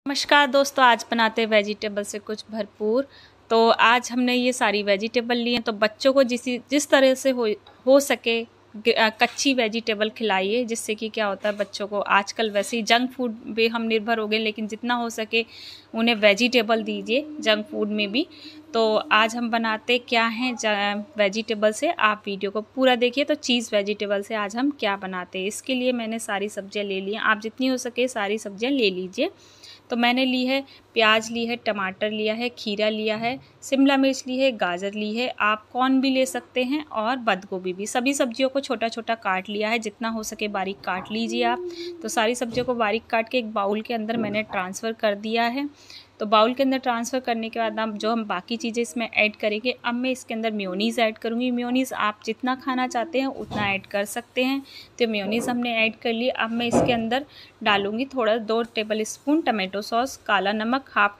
नमस्कार दोस्तों, आज बनाते हैं वेजिटेबल से कुछ भरपूर। तो आज हमने ये सारी वेजिटेबल ली हैं। तो बच्चों को जिस तरह से हो सके कच्ची वेजिटेबल खिलाइए, जिससे कि क्या होता है बच्चों को आजकल वैसे ही जंक फूड पे हम निर्भर हो गए, लेकिन जितना हो सके उन्हें वेजिटेबल दीजिए जंक फूड में भी। तो आज हम बनाते क्या हैं वेजिटेबल से, आप वीडियो को पूरा देखिए। तो चीज़ वेजिटेबल से आज हम क्या बनाते हैं, इसके लिए मैंने सारी सब्जियां ले ली हैं। आप जितनी हो सके सारी सब्जियां ले लीजिए। तो मैंने ली है प्याज ली है, टमाटर लिया है, खीरा लिया है, शिमला मिर्च ली है, गाजर ली है, आप कॉर्न भी ले सकते हैं और बंद गोभी भी। सभी सब्जियों को छोटा छोटा काट लिया है, जितना हो सके बारीक काट लीजिए आप। तो सारी सब्जियों को बारीक काट के एक बाउल के अंदर मैंने ट्रांसफ़र कर दिया है। तो बाउल के अंदर ट्रांसफ़र करने के बाद अब जो हम बाकी चीज़ें इसमें ऐड करेंगे, अब मैं इसके अंदर मेयोनीज़ ऐड करूँगी। मेयोनीज़ आप जितना खाना चाहते हैं उतना ऐड कर सकते हैं। तो मेयोनीज़ हमने ऐड कर ली। अब मैं इसके अंदर डालूँगी थोड़ा 2 टेबल स्पून टमाटो सॉस, काला नमक half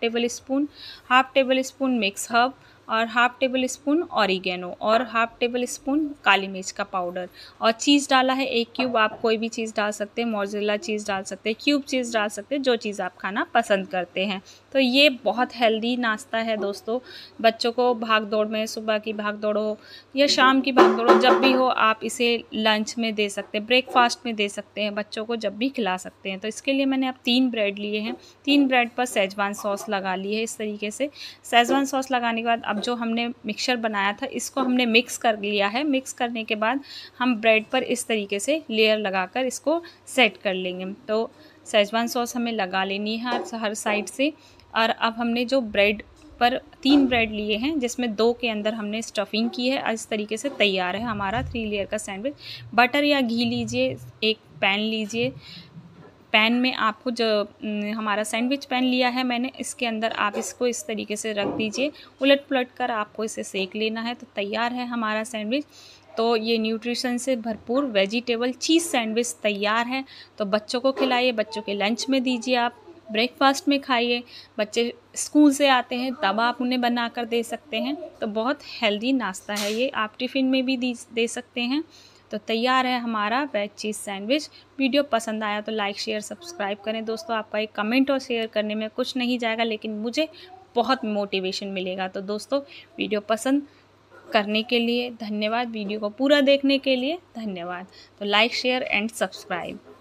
tablespoon mix herb और हाफ़ टेबल स्पून ऑरिगेनो और हाफ़ टेबल स्पून काली मिर्च का पाउडर। और चीज़ डाला है 1 क्यूब। आप कोई भी चीज़ डाल सकते हैं, मोज़रेला चीज़ डाल सकते हैं, क्यूब चीज़ डाल सकते हैं, जो चीज़ आप खाना पसंद करते हैं। तो ये बहुत हेल्दी नाश्ता है दोस्तों। बच्चों को भाग दौड़ में, सुबह की भाग दौड़ हो या शाम की भाग दौड़ हो, जब भी हो आप इसे लंच में दे सकते हैं, ब्रेकफास्ट में दे सकते हैं, बच्चों को जब भी खिला सकते हैं। तो इसके लिए मैंने अब 3 ब्रेड लिए हैं। 3 ब्रेड पर शेज़वान सॉस लगा ली है इस तरीके से। शेज़वान सॉस लगाने के बाद अब जो हमने मिक्सचर बनाया था इसको हमने मिक्स कर लिया है। मिक्स करने के बाद हम ब्रेड पर इस तरीके से लेयर लगाकर इसको सेट कर लेंगे। तो शेज़वान सॉस हमें लगा लेनी है हर साइड से। और अब हमने जो ब्रेड पर 3 ब्रेड लिए हैं, जिसमें 2 के अंदर हमने स्टफिंग की है। इस तरीके से तैयार है हमारा 3 लेयर का सैंडविच। बटर या घी लीजिए, एक पैन लीजिए। पैन में आपको जो हमारा सैंडविच पैन लिया है मैंने, इसके अंदर आप इसको इस तरीके से रख दीजिए। उलट पुलट कर आपको इसे सेक लेना है। तो तैयार है हमारा सैंडविच। तो ये न्यूट्रिशन से भरपूर वेजिटेबल चीज़ सैंडविच तैयार है। तो बच्चों को खिलाइए, बच्चों के लंच में दीजिए, आप ब्रेकफास्ट में खाइए। बच्चे स्कूल से आते हैं तब आप उन्हें बना कर दे सकते हैं। तो बहुत हेल्दी नाश्ता है ये, आप टिफ़िन में भी दे सकते हैं। तो तैयार है हमारा वेज चीज़ सैंडविच। वीडियो पसंद आया तो लाइक शेयर सब्सक्राइब करें दोस्तों। आपका एक कमेंट और शेयर करने में कुछ नहीं जाएगा, लेकिन मुझे बहुत मोटिवेशन मिलेगा। तो दोस्तों, वीडियो पसंद करने के लिए धन्यवाद, वीडियो को पूरा देखने के लिए धन्यवाद। तो लाइक शेयर एंड सब्सक्राइब।